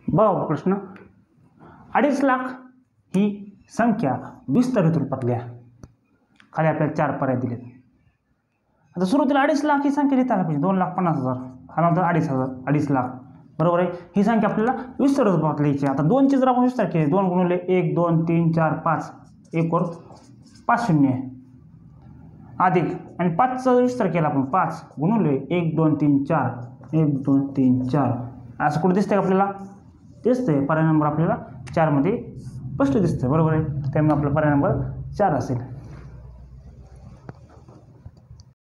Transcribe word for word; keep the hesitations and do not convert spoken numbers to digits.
बघा प्रश्न, अडीच लाख ही संख्या विस्तारित रूपातल्या, खाली आपल्याला चार पर्याय दिलेत. आता सुरुवातीला अडीच लाख ही संख्या लिहिता आली पाहिजे. दोन लाख पन्नास हजार हा नंतर अडीच हजार अडीच लाख बरोबर आहे. ही संख्या आपल्याला विस्तारित रूपात लिहायची. आता दोनची जर आपण विस्तार केले, दोन गुणिले एक दोन तीन चार पाच, एक वर पाच शून्य अधिक आणि पाचचा विस्तार केला आपण, पाच गुणिले एक दोन तीन चार, एक दोन तीन चार असं कुठे दिसतंय आपल्याला? दिसतंय. पर्याय नंबर आपल्याला चारमध्ये स्पष्ट दिसतंय बरोबर आहे. त्यामुळे आपला पर्याय नंबर चार असेल.